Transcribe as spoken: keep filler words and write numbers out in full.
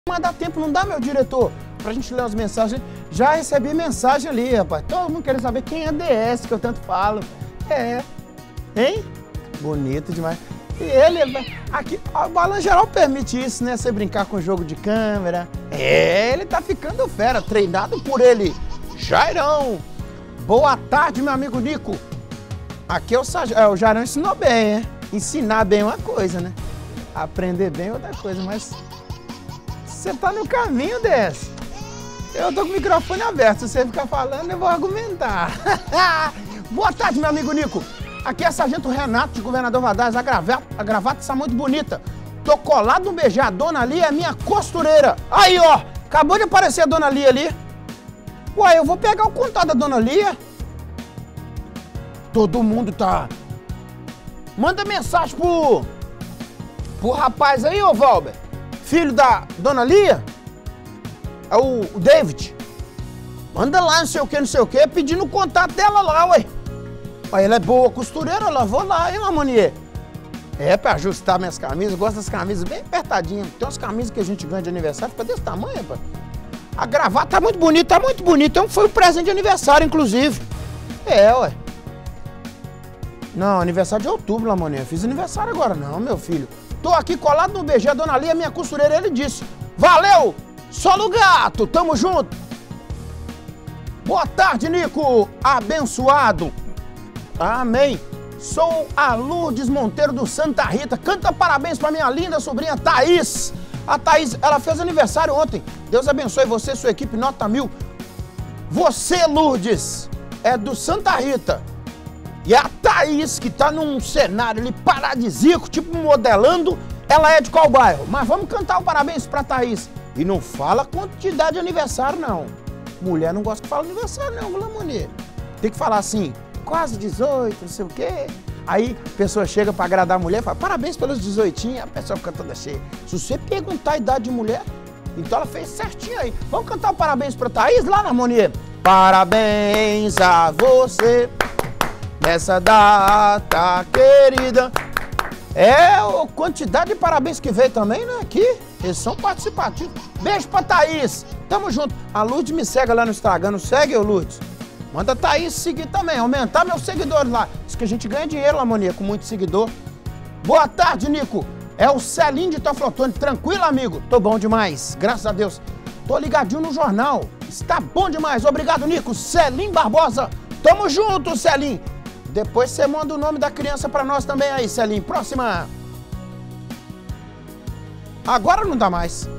Mas dá tempo, não dá, meu diretor, pra gente ler as mensagens. Já recebi mensagem ali, rapaz. Todo mundo querendo saber quem é D S, que eu tanto falo. É. Hein? Bonito demais. E ele, aqui, o Balan Geral permite isso, né? Você brincar com jogo de câmera. É, ele tá ficando fera, treinado por ele. Jairão. Boa tarde, meu amigo Nico. Aqui é o, Saj... é, o Jairão ensinou bem, né? Ensinar bem é uma coisa, né? Aprender bem é outra coisa, mas... Você tá no caminho dessa. Eu tô com o microfone aberto. Se você ficar falando, eu vou argumentar. Boa tarde, meu amigo Nico. Aqui é Sargento Renato, de Governador Valadares. A gravata, a gravata está muito bonita. Tô colado no beijar. A dona Lia é minha costureira. Aí, ó. Acabou de aparecer a dona Lia ali. Ué, eu vou pegar o contato da dona Lia. Todo mundo tá... Manda mensagem pro... Pro rapaz aí, ô Valber. Filho da dona Lia, é o, o David. Manda lá, não sei o que, não sei o que, pedindo o contato dela lá, ué. Aí ela é boa costureira, ela vou lá, hein, Lamonier? É, pra ajustar minhas camisas, gosto das camisas bem apertadinhas. Tem umas camisas que a gente ganha de aniversário, fica desse tamanho, rapaz. A gravata tá muito bonita, tá muito bonita. Então foi um presente de aniversário, inclusive. É, ué. Não, aniversário de outubro, Lamonier. Fiz aniversário agora, não, meu filho. Tô aqui colado no B G, a dona Lia, minha costureira, ele disse. Valeu, Solo Gato, tamo junto. Boa tarde, Nico, abençoado. Amém. Sou a Lourdes Monteiro do Santa Rita. Canta parabéns pra minha linda sobrinha Thaís. A Thaís, ela fez aniversário ontem. Deus abençoe você e sua equipe, nota mil. Você, Lourdes, é do Santa Rita. E a Thaís, que tá num cenário ali paradisíaco, tipo modelando, ela é de qual bairro? Mas vamos cantar o parabéns pra Thaís. E não fala quantidade de aniversário, não. Mulher não gosta que fala aniversário, não, Lamonier. Tem que falar assim, quase dezoito, não sei o quê. Aí a pessoa chega pra agradar a mulher e fala, parabéns pelos dezoitinhos, a pessoa fica toda cheia. Se você perguntar a idade de mulher, então ela fez certinho aí. Vamos cantar o parabéns pra Thaís lá, Lamonier? Parabéns a você. Nessa data querida. É a quantidade de parabéns que veio também, né? Aqui, eles são participativos. Beijo pra Thaís. Tamo junto. A Lourdes me segue lá no Instagram. Não segue, ô Lourdes? Manda a Thaís seguir também. Aumentar meus seguidores lá. Diz que a gente ganha dinheiro, Lamonier, com muito seguidor. Boa tarde, Nico. É o Celinho de Teoflotone. Tranquilo, amigo? Tô bom demais. Graças a Deus. Tô ligadinho no jornal. Está bom demais. Obrigado, Nico. Celinho Barbosa. Tamo junto, Celinho. Depois você manda o nome da criança pra nós também aí, Celinho. Próxima. Agora não dá mais.